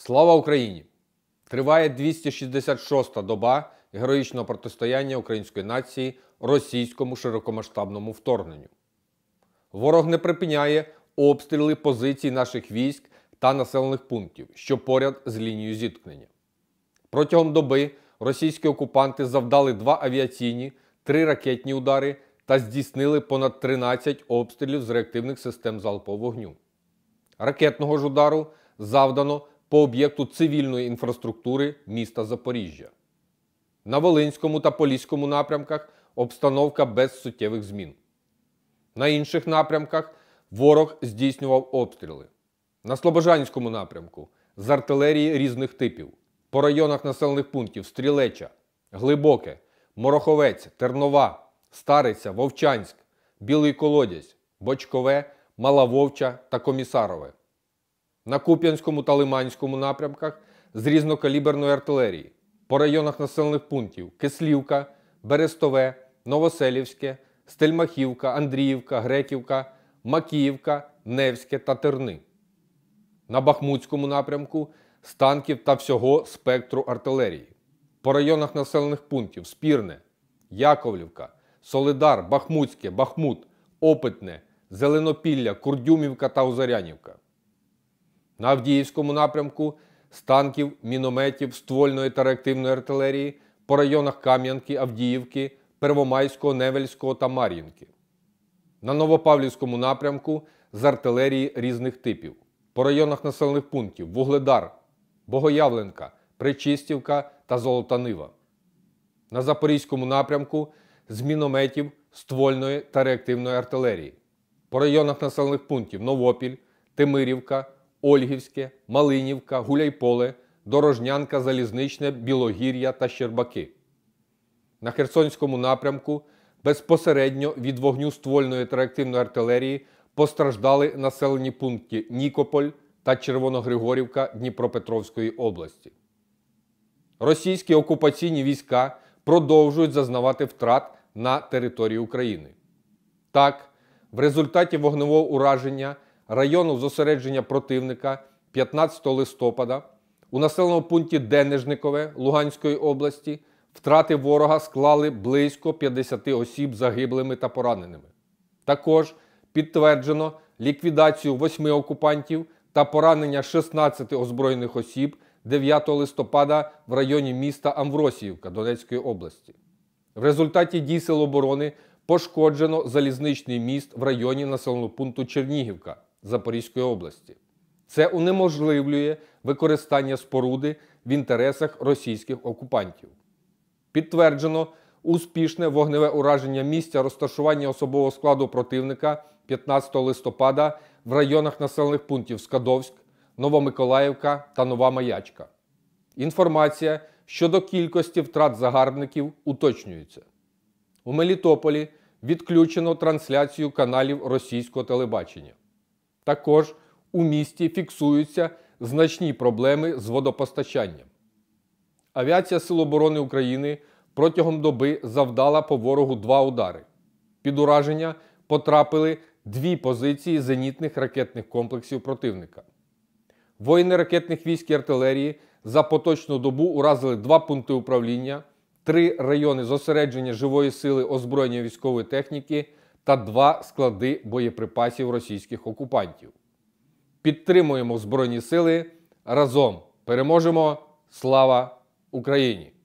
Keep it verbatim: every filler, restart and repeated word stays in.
Слава Україні! Триває двісті шістдесят шоста доба героїчного протистояння української нації російському широкомасштабному вторгненню. Ворог не припиняє обстріли позицій наших військ та населених пунктів, що поряд з лінією зіткнення. Протягом доби російські окупанти завдали два авіаційні, три ракетні удари та здійснили понад тринадцять обстрілів з реактивних систем залпового вогню. Ракетного ж удару завдано по об'єкту цивільної інфраструктури міста Запоріжжя. На Волинському та Поліському напрямках обстановка без суттєвих змін. На інших напрямках ворог здійснював обстріли. На Слобожанському напрямку з артилерії різних типів. По районах населених пунктів Стрілеча, Глибоке, Мороховець, Тернова, Стариця, Вовчанськ, Білий Колодязь, Бочкове, Мала Вовча та Комісарове. На Куп'янському та Лиманському напрямках з різнокаліберної артилерії. По районах населених пунктів Кислівка, Берестове, Новоселівське, Стельмахівка, Андріївка, Греківка, Макіївка, Невське та Терни. На Бахмутському напрямку з танків та всього спектру артилерії. По районах населених пунктів Спірне, Яковлівка, Солидар, Бахмутське, Бахмут, Опитне, Зеленопілля, Курдюмівка та Озарянівка. На Авдіївському напрямку з танків, мінометів, ствольної та реактивної артилерії по районах Кам'янки, Авдіївки, Первомайського, Невельського та Мар'їнки. На Новопавлівському напрямку з артилерії різних типів. По районах населених пунктів Вугледар, Богоявленка, Пречистівка та Золота Нива. На Запорізькому напрямку з мінометів, ствольної та реактивної артилерії. По районах населених пунктів Новопіль, Тимирівка, Ольгівське, Малинівка, Гуляйполе, Дорожнянка, Залізничне, Білогір'я та Щербаки. На Херсонському напрямку безпосередньо від вогню ствольної та реактивної артилерії постраждали населені пункти Нікополь та Червоногригорівка Дніпропетровської області. Російські окупаційні війська продовжують зазнавати втрат на території України. Так, в результаті вогневого ураження району зосередження противника п'ятнадцятого листопада у населеному пункті Денежникове Луганської області втрати ворога склали близько п'ятдесят осіб загиблими та пораненими. Також підтверджено ліквідацію восьми окупантів та поранення шістнадцяти озброєних осіб дев'ятого листопада в районі міста Амвросіївка Донецької області. В результаті дій Сил оборони пошкоджено залізничний міст в районі населеного пункту Чернігівка Запорізької області. Це унеможливлює використання споруди в інтересах російських окупантів. Підтверджено успішне вогневе ураження місця розташування особового складу противника п'ятнадцятого листопада в районах населених пунктів Скадовськ, Новомиколаївка та Нова Маячка. Інформація щодо кількості втрат загарбників уточнюється. У Мелітополі відключено трансляцію каналів російського телебачення. Також у місті фіксуються значні проблеми з водопостачанням. Авіація Сил оборони України протягом доби завдала по ворогу два удари. Під ураження потрапили дві позиції зенітних ракетних комплексів противника. Воїни ракетних військ і артилерії за поточну добу уразили два пункти управління, три райони зосередження живої сили озброєння військової техніки та два склади боєприпасів російських окупантів. Підтримуємо Збройні сили. Разом переможемо! Слава Україні!